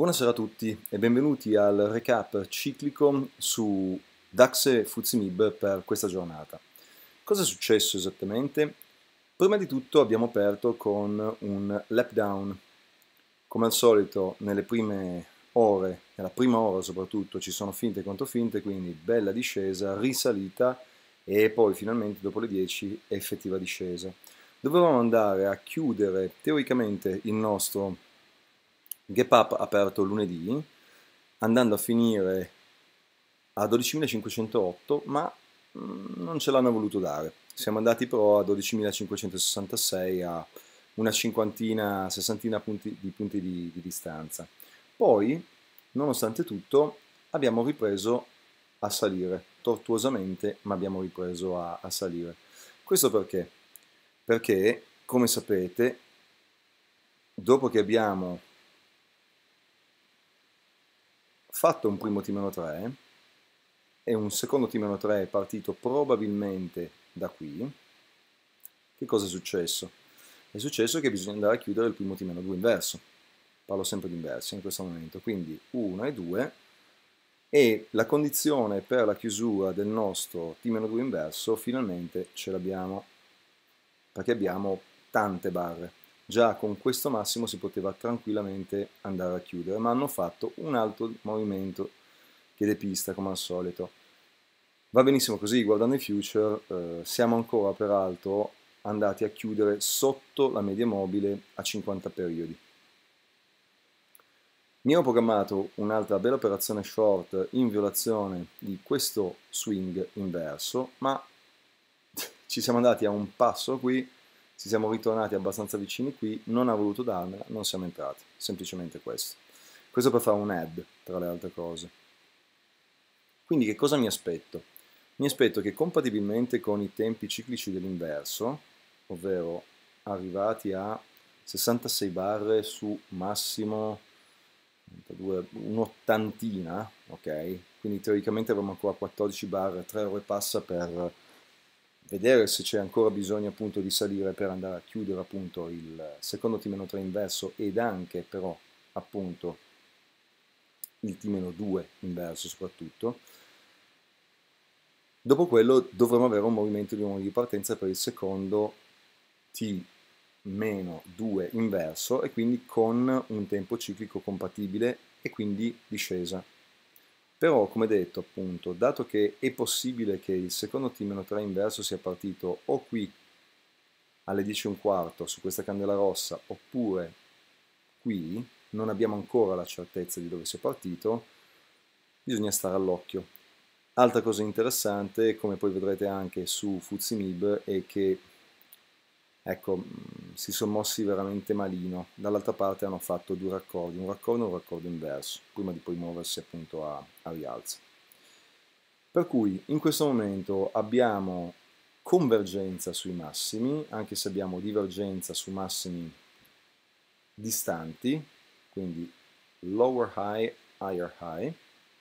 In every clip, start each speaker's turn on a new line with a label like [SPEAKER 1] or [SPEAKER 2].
[SPEAKER 1] Buonasera a tutti e benvenuti al recap ciclico su DAX e FTSE MIB per questa giornata. Cosa è successo esattamente? Prima di tutto abbiamo aperto con un lap down. Come al solito nelle prime ore, nella prima ora soprattutto, ci sono finte e controfinte, quindi bella discesa, risalita e poi finalmente dopo le 10 effettiva discesa. Dovevamo andare a chiudere teoricamente il nostro gap up aperto lunedì, andando a finire a 12.508, ma non ce l'hanno voluto dare. Siamo andati però a 12.566, a una cinquantina, sessantina di punti di distanza. Poi, nonostante tutto, abbiamo ripreso a salire, tortuosamente, ma abbiamo ripreso a salire. Questo perché? Perché, come sapete, dopo che abbiamo fatto un primo T-3 e un secondo T-3 è partito probabilmente da qui, che cosa è successo? È successo che bisogna andare a chiudere il primo T-2 inverso. Parlo sempre di inversi in questo momento, quindi 1 e 2, e la condizione per la chiusura del nostro T-2 inverso finalmente ce l'abbiamo, perché abbiamo tante barre. Già con questo massimo si poteva tranquillamente andare a chiudere, ma hanno fatto un altro movimento piedepista come al solito. Va benissimo così, guardando i future, siamo ancora peraltro andati a chiudere sotto la media mobile a 50 periodi. Mi ho programmato un'altra bella operazione short in violazione di questo swing inverso, ma ci siamo andati a un passo qui, ci siamo ritornati abbastanza vicini qui, non ha voluto darmela, non siamo entrati, semplicemente questo. Questo per fare un add, tra le altre cose. Quindi che cosa mi aspetto? Mi aspetto che compatibilmente con i tempi ciclici dell'inverso, ovvero arrivati a 66 barre su massimo un'ottantina, ok? Quindi teoricamente avremo ancora 14 barre, 3 ore passa per vedere se c'è ancora bisogno appunto di salire per andare a chiudere appunto il secondo T-3 inverso ed anche però appunto il T-2 inverso soprattutto. Dopo quello dovremo avere un movimento di partenza per il secondo T-2 inverso e quindi con un tempo ciclico compatibile e quindi discesa. Però, come detto, appunto, dato che è possibile che il secondo T-3 inverso sia partito o qui alle 10:15 su questa candela rossa oppure qui, non abbiamo ancora la certezza di dove sia partito, bisogna stare all'occhio. Altra cosa interessante, come poi vedrete anche su FTSE MIB, è che ecco, si sono mossi veramente malino. Dall'altra parte hanno fatto due raccordi, un raccordo e un raccordo inverso, prima di poi muoversi appunto a rialzo. Per cui in questo momento abbiamo convergenza sui massimi, anche se abbiamo divergenza su massimi distanti, quindi lower high, higher high.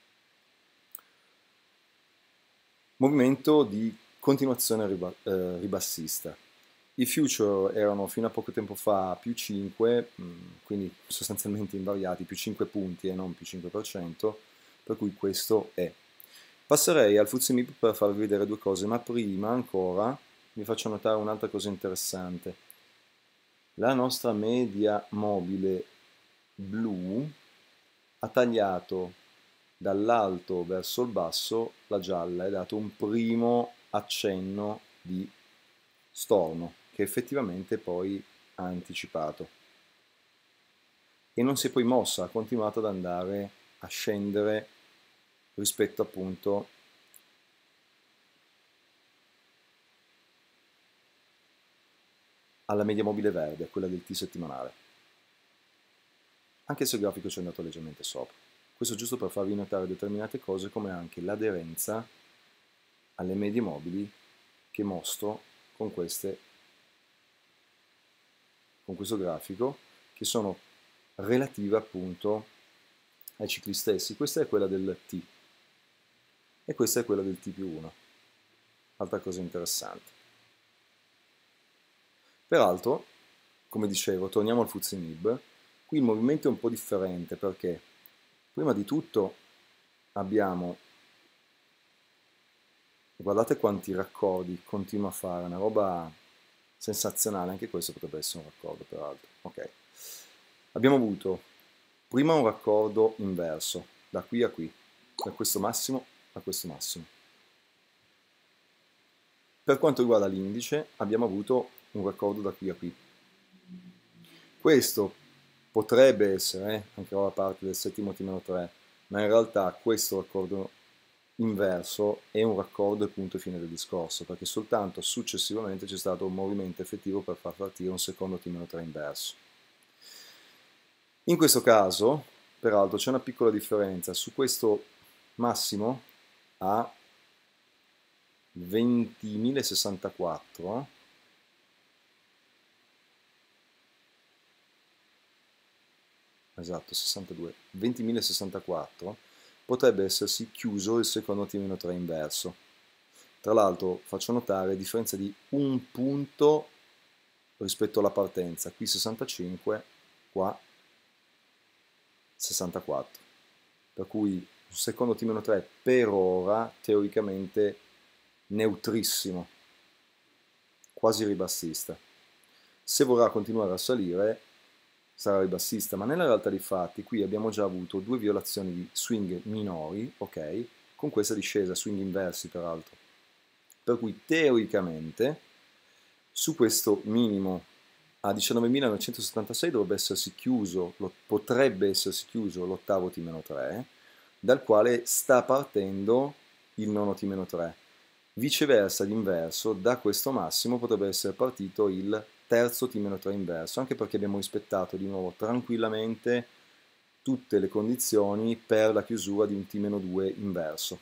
[SPEAKER 1] Movimento di continuazione ribassista. I future erano fino a poco tempo fa più 5, quindi sostanzialmente invariati, più 5 punti e non più 5%, per cui questo è. Passerei al FTSE MIB per farvi vedere due cose, ma prima ancora vi faccio notare un'altra cosa interessante. La nostra media mobile blu ha tagliato dall'alto verso il basso la gialla e dato un primo accenno di storno che effettivamente poi ha anticipato e non si è poi mossa, ha continuato ad andare a scendere rispetto appunto alla media mobile verde, quella del T settimanale, anche se il grafico ci è andato leggermente sopra. Questo giusto per farvi notare determinate cose come anche l'aderenza alle medie mobili che mostro con questo grafico, che sono relative appunto ai cicli stessi. Questa è quella del T e questa è quella del T più 1. Altra cosa interessante. Peraltro, come dicevo, torniamo al FTSE MIB. Qui il movimento è un po' differente perché Prima di tutto abbiamo, guardate quanti raccordi continua a fare, una roba sensazionale, anche questo potrebbe essere un raccordo peraltro. Ok, abbiamo avuto prima un raccordo inverso, da qui a qui, da questo massimo a questo massimo. Per quanto riguarda l'indice abbiamo avuto un raccordo da qui a qui. Questo potrebbe essere anche ora parte del settimo T-3, ma in realtà questo raccordo inverso è un raccordo e punto fine del discorso, perché soltanto successivamente c'è stato un movimento effettivo per far partire un secondo T-3 inverso. In questo caso, peraltro, c'è una piccola differenza. Su questo massimo a 20.064, esatto, 62, 20.064, potrebbe essersi chiuso il secondo T-3 inverso. Tra l'altro faccio notare differenza di un punto rispetto alla partenza, qui 65, qua 64, per cui un secondo T-3 per ora teoricamente neutrissimo, quasi ribassista. Se vorrà continuare a salire sarà ribassista, ma nella realtà dei fatti qui abbiamo già avuto due violazioni di swing minori, ok, con questa discesa, swing inversi peraltro, per cui teoricamente su questo minimo a 19.976 dovrebbe essersi chiuso, potrebbe essersi chiuso l'ottavo T-3, dal quale sta partendo il nono T-3. Viceversa, l'inverso, da questo massimo potrebbe essere partito il terzo T-3 inverso, anche perché abbiamo rispettato di nuovo tranquillamente tutte le condizioni per la chiusura di un T-2 inverso.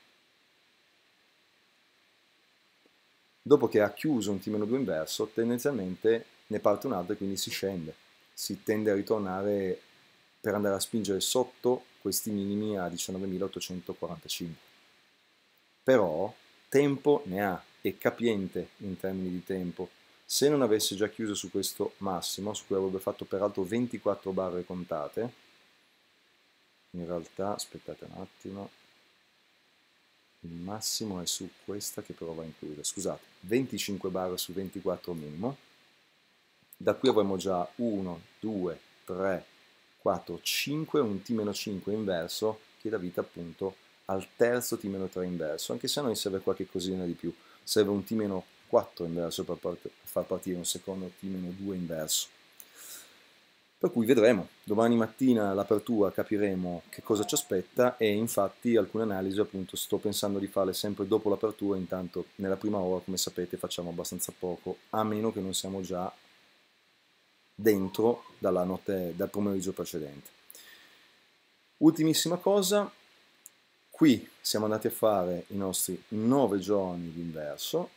[SPEAKER 1] Dopo che ha chiuso un T-2 inverso, tendenzialmente ne parte un altro e quindi si scende. Si tende a ritornare per andare a spingere sotto questi minimi a 19.845. Però tempo ne ha, è capiente in termini di tempo. Se non avesse già chiuso su questo massimo, su cui avrebbe fatto peraltro 24 barre contate, in realtà, aspettate un attimo, il massimo è su questa che però va inclusa, scusate, 25 barre su 24 minimo, da qui avremo già 1, 2, 3, 4, 5, un T-5 inverso che dà vita appunto al terzo T-3 inverso, anche se a noi serve qualche cosina di più, serve un T-4 inverso per far partire un secondo T-2 inverso. Per cui vedremo, domani mattina all'apertura capiremo che cosa ci aspetta e infatti alcune analisi appunto sto pensando di farle sempre dopo l'apertura, intanto nella prima ora come sapete facciamo abbastanza poco, a meno che non siamo già dentro dal pomeriggio precedente. Ultimissima cosa, qui siamo andati a fare i nostri 9 giorni di inverso,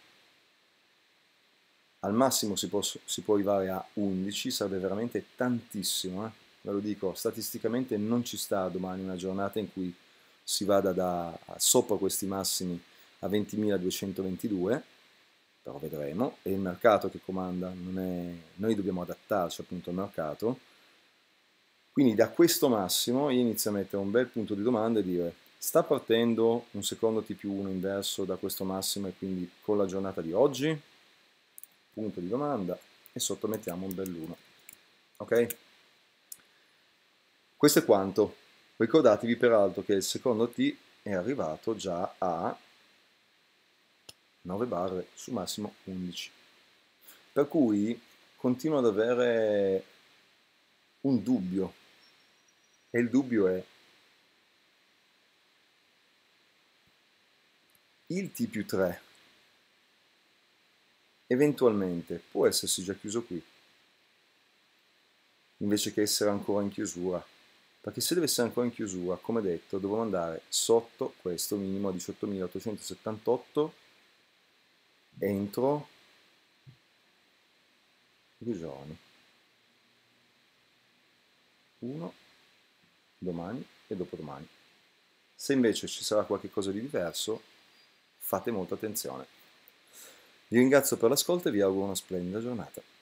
[SPEAKER 1] al massimo si può arrivare a 11, sarebbe veramente tantissimo, ve lo dico, statisticamente non ci sta domani una giornata in cui si vada da sopra questi massimi a 20.222, però vedremo, è il mercato che comanda, noi dobbiamo adattarci appunto al mercato, quindi da questo massimo io inizio a mettere un bel punto di domanda e dire sta partendo un secondo T+1 inverso da questo massimo e quindi con la giornata di oggi? Punto di domanda e sotto mettiamo un bell'1, ok? Questo è quanto. Ricordatevi peraltro che il secondo T è arrivato già a 9 barre su massimo 11, per cui continuo ad avere un dubbio e il dubbio è il T+3 eventualmente può essersi già chiuso qui invece che essere ancora in chiusura, perché se deve essere ancora in chiusura, come detto, dovremo andare sotto questo minimo a 18.878 entro 2 giorni, uno domani e dopodomani. Se invece ci sarà qualche cosa di diverso, fate molta attenzione. Vi ringrazio per l'ascolto e vi auguro una splendida giornata.